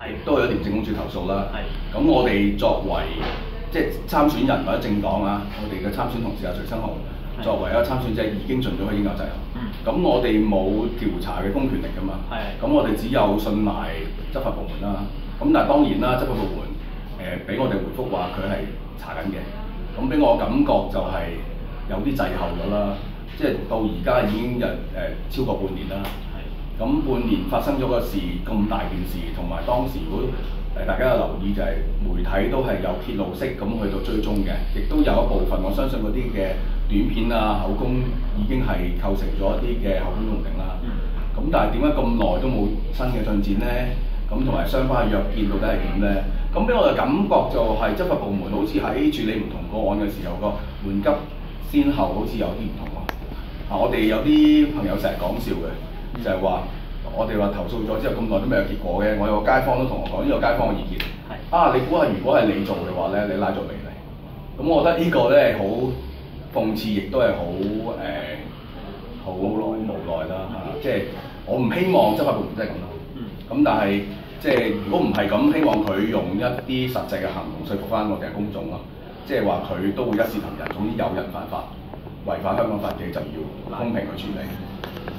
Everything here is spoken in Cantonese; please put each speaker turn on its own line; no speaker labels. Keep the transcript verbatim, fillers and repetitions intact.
亦都有廉政公署投訴啦。咁我哋作為即係參選人或者政黨啊，我哋嘅參選同事啊，徐生雄作為一個參選者已經盡咗佢應有責任。咁、嗯、我哋冇調查嘅公權力㗎嘛。咁我哋只有信賴執法部門啦。咁但係當然啦，執法部門誒俾、呃、我哋回覆話佢係查緊嘅。咁俾我感覺就係有啲滯後咗啦。即係到而家已經有誒、呃、超過半年啦。咁半年發生咗個事咁大件事，同埋當時如果誒大家有留意就係媒體都係有揭露式咁去到追蹤嘅，亦都有一部分我相信嗰啲嘅短片啊、口供已經係構成咗一啲嘅口供用定啦。咁、嗯、但係點解咁耐都冇新嘅進展咧？咁同埋雙方嘅約見到底係點咧？咁俾我嘅感覺就係執法部門好似喺處理唔同個案嘅時候個緩急先後好似有啲唔同咯。啊，我哋有啲朋友成日講笑嘅。就係話，我哋話投訴咗之後咁耐都未有結果嘅，我有個街坊都同我講，呢個街坊嘅意見。啊，你估下如果係你做嘅話咧，你拉咗未嚟？咁我覺得呢個咧好諷刺，亦都係好誒好無奈啦嚇。即係我唔希望執法部門真係咁咯。咁但係即係如果唔係咁，希望佢用一啲實際嘅行動說服翻我哋嘅公眾咯。即係話佢都會一視同仁，總之有人犯法、違反香港法紀就要公平去處理。